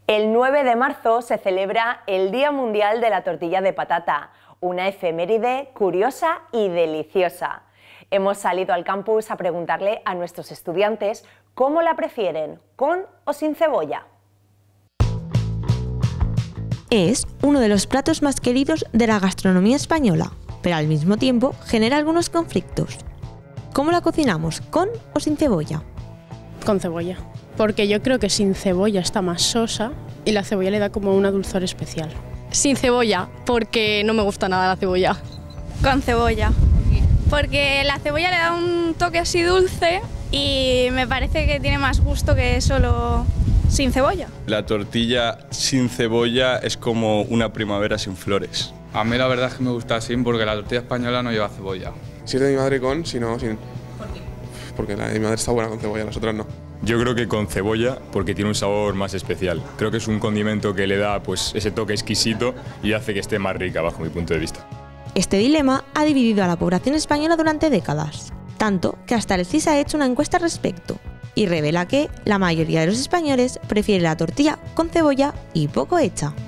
El 9 de marzo se celebra el Día Mundial de la Tortilla de Patata, una efeméride curiosa y deliciosa. Hemos salido al campus a preguntarle a nuestros estudiantes cómo la prefieren, con o sin cebolla. Es uno de los platos más queridos de la gastronomía española, pero al mismo tiempo genera algunos conflictos. ¿Cómo la cocinamos, con o sin cebolla? Con cebolla, porque yo creo que sin cebolla está más sosa y la cebolla le da como una dulzor especial. Sin cebolla, porque no me gusta nada la cebolla. Con cebolla, porque la cebolla le da un toque así dulce y me parece que tiene más gusto que solo sin cebolla. La tortilla sin cebolla es como una primavera sin flores. A mí la verdad es que me gusta así porque la tortilla española no lleva cebolla. Si es de mi madre con, si no, sin. ¿Por qué? Porque la de mi madre está buena con cebolla, las otras no. Yo creo que con cebolla porque tiene un sabor más especial. Creo que es un condimento que le da pues ese toque exquisito y hace que esté más rica bajo mi punto de vista. Este dilema ha dividido a la población española durante décadas, tanto que hasta el CIS ha hecho una encuesta al respecto y revela que la mayoría de los españoles prefiere la tortilla con cebolla y poco hecha.